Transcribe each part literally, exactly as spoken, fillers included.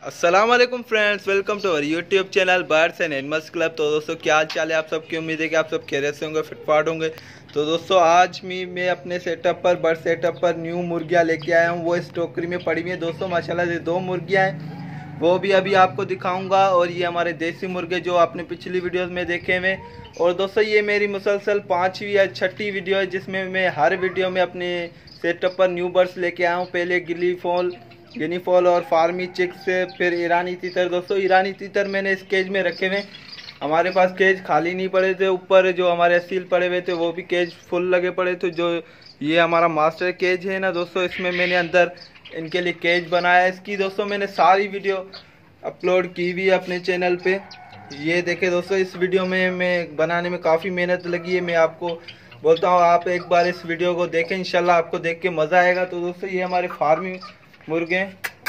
अस्सलाम वालेकुम friends, welcome to our YouTube channel birds and animals club. तो दोस्तों क्या हाल चाल है आप सबकी। उम्मीद है कि आप सब खैरियत से होंगे, फिटफाट होंगे। तो दोस्तों आज मी मैं अपने सेटअप पर बर्ड सेटअप पर न्यू मुर्गियाँ लेके आया हूँ। वो इस टोकरी में पड़ी हुई है दोस्तों, माशाल्लाह से दो मुर्गियाँ हैं, वो भी अभी आपको दिखाऊंगा। और ये हमारे देसी मुर्गे जो आपने पिछली वीडियोस में देखे हुए। और दोस्तों ये मेरी मुसलसल पाँचवीं या छठी वीडियो है जिसमें मैं हर वीडियो में अपने सेटअप पर न्यू बर्ड्स लेके आया हूँ। पहले गिली फॉल गिनी फॉल और फार्मी चिक्स, फिर ईरानी तीतर। दोस्तों ईरानी तीतर मैंने इस केज में रखे हुए। हमारे पास केज खाली नहीं पड़े थे, ऊपर जो हमारे असील पड़े हुए थे वो भी केज फुल लगे पड़े थे। जो ये हमारा मास्टर केज है ना दोस्तों, इसमें मैंने अंदर इनके लिए केज बनाया है। इसकी दोस्तों मैंने सारी वीडियो अपलोड की हुई है अपने चैनल पे। ये देखे दोस्तों, इस वीडियो में मैं बनाने में काफ़ी मेहनत लगी है। मैं आपको बोलता हूँ आप एक बार इस वीडियो को देखें, इंशाल्लाह आपको देख के मज़ा आएगा। तो दोस्तों ये हमारे फार्मी मुर्गे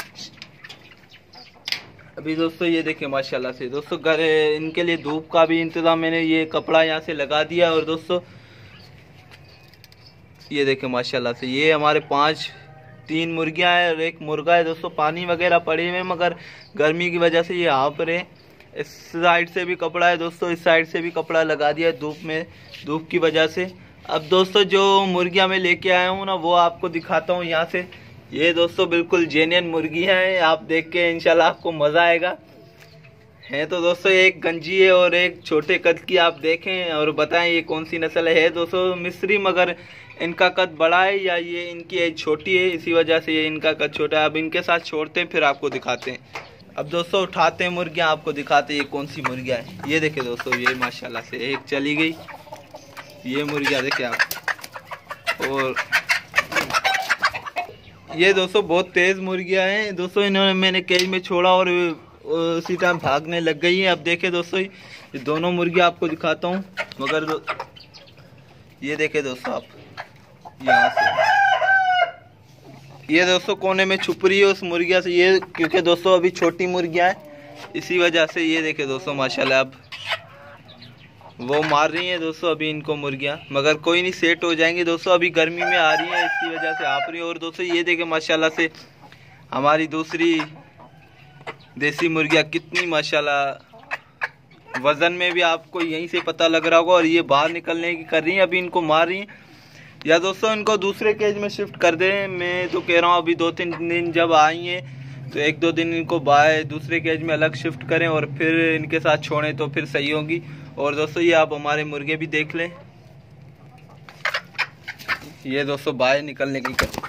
अभी दोस्तों ये देखिए माशाल्लाह से दोस्तों, घर इनके लिए धूप का भी इंतज़ाम मैंने ये कपड़ा यहाँ से लगा दिया। और दोस्तों ये देखिए माशाल्लाह से ये हमारे पांच तीन मुर्गियाँ हैं और एक मुर्गा है। दोस्तों पानी वगैरह पड़े हुए मगर गर्मी की वजह से ये हाँफ रहे। इस साइड से भी कपड़ा है दोस्तों, इस साइड से भी कपड़ा लगा दिया धूप में, धूप की वजह से। अब दोस्तों जो मुर्गियाँ मैं लेके आया हूँ ना वो आपको दिखाता हूँ यहाँ से। ये दोस्तों बिल्कुल जेन्युइन मुर्गी हैं, आप देख के इंशाल्लाह आपको मज़ा आएगा। है तो दोस्तों एक गंजी है और एक छोटे कद की। आप देखें और बताएं ये कौन सी नस्ल है। दोस्तों मिस्री, मगर इनका कद बड़ा है या ये इनकी एज छोटी है, इसी वजह से ये इनका कद छोटा है। अब इनके साथ छोड़ते हैं फिर आपको दिखाते हैं। अब दोस्तों उठाते हैं मुर्गियाँ, आपको दिखाते हैं ये कौन सी मुर्गियाँ हैं। ये देखे दोस्तों, ये माशाल्लाह से एक चली गई, ये मुर्गियाँ देखे आप। और ये दोस्तों बहुत तेज़ मुर्गियाँ हैं दोस्तों, इन्होंने मैंने केज में छोड़ा और उसी टाइम भागने लग गई हैं। अब देखे दोस्तों ये दोनों मुर्गियाँ आपको दिखाता हूँ, मगर दो, ये देखे दोस्तों आप यहाँ से, ये दोस्तों कोने में छुप रही है उस मुर्गिया से। ये क्योंकि दोस्तों अभी छोटी मुर्गियाँ हैं इसी वजह से। ये देखे दोस्तों माशाल्लाह अब वो मार रही हैं दोस्तों अभी इनको मुर्गियाँ, मगर कोई नहीं, सेट हो जाएंगी दोस्तों। अभी गर्मी में आ रही हैं इसकी वजह से आप रही है। और दोस्तों ये देखे माशाल्लाह से हमारी दूसरी देसी मुर्गियाँ कितनी माशाल्लाह, वज़न में भी आपको यहीं से पता लग रहा होगा। और ये बाहर निकलने की कर रही हैं, अभी इनको मार रही हैं। या दोस्तों इनको दूसरे केज में शिफ्ट कर दें, मैं तो कह रहा हूँ अभी दो तीन दिन जब आई हैं तो एक दो दिन इनको बाहर दूसरे केज में अलग शिफ्ट करें और फिर इनके साथ छोड़ें तो फिर सही होगी। और दोस्तों ये आप हमारे मुर्गे भी देख लें, ये दोस्तों बाहर निकलने की कर,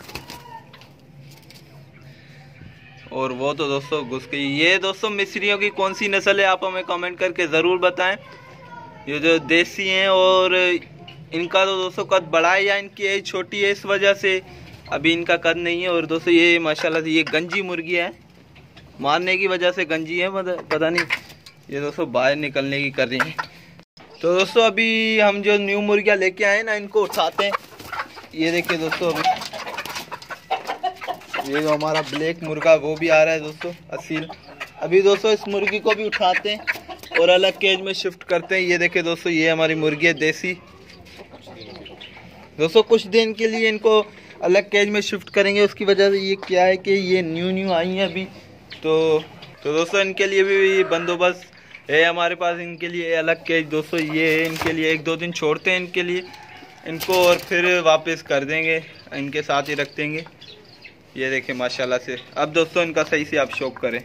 और वो तो दोस्तों घुस गई। ये दोस्तों मिस्रियों की कौन सी नस्ल है आप हमें कमेंट करके ज़रूर बताएं। ये जो देसी हैं और इनका तो दोस्तों कद बड़ा है या इनकी एज छोटी है, इस वजह से अभी इनका कद नहीं है। और दोस्तों ये माशाल्लाह से ये गंजी मुर्गी है, मारने की वजह से गंजी है, पता नहीं। ये दोस्तों बाहर निकलने की कर रही हैं। तो दोस्तों अभी हम जो न्यू मुर्गियाँ लेके आए ना इनको उठाते हैं। ये देखिए दोस्तों अभी ये जो हमारा ब्लैक मुर्गा वो भी आ रहा है दोस्तों असील। अभी दोस्तों इस मुर्गी को भी उठाते हैं और अलग केज में शिफ्ट करते हैं। ये देखिए दोस्तों ये हमारी मुर्गी है देसी। दोस्तों कुछ दिन के लिए इनको अलग केज में शिफ्ट करेंगे, उसकी वजह से ये क्या है कि ये न्यू न्यू आई हैं अभी। तो तो दोस्तों इनके लिए भी बंदोबस्त है हमारे पास, इनके लिए अलग केज दोस्तों ये है। इनके लिए एक दो दिन छोड़ते हैं इनके लिए इनको और फिर वापस कर देंगे, इनके साथ ही रख देंगे। ये देखें माशाल्लाह से। अब दोस्तों इनका सही से आप शौक करें।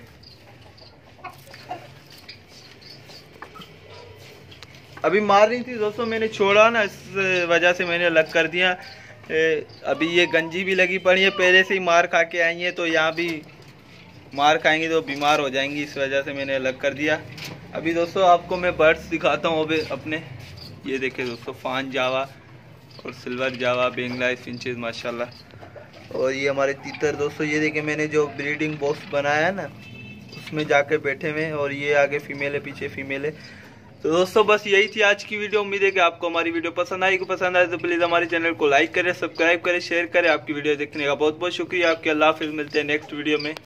अभी मार रही थी दोस्तों, मैंने छोड़ा ना, इस वजह से मैंने अलग कर दिया। अभी ये गंजी भी लगी पड़ी है, पहले से ही मार खा के आई है, तो यहाँ भी मार खाएंगी तो बीमार हो जाएंगी, इस वजह से मैंने अलग कर दिया। अभी दोस्तों आपको मैं बर्ड्स दिखाता हूँ अभी अपने। ये देखे दोस्तों फान जावा और सिल्वर जावा, बेंगला फिंचेस माशाल्लाह। और ये हमारे तीतर दोस्तों, ये देखे मैंने जो ब्रीडिंग बॉक्स बनाया है ना उसमें जाके बैठे हुए हैं। और ये आगे फीमेल है, पीछे फीमेल है। तो दोस्तों बस यही थी आज की वीडियो। उम्मीद है कि आपको हमारी वीडियो पसंद आएगी। पसंद आए तो प्लीज़ हमारे चैनल को लाइक करें, सब्सक्राइब करें, शेयर करें। आपकी वीडियो देखने का बहुत बहुत शुक्रिया। आपके अल्लाह हाफिज़, मिलते हैं नेक्स्ट वीडियो में।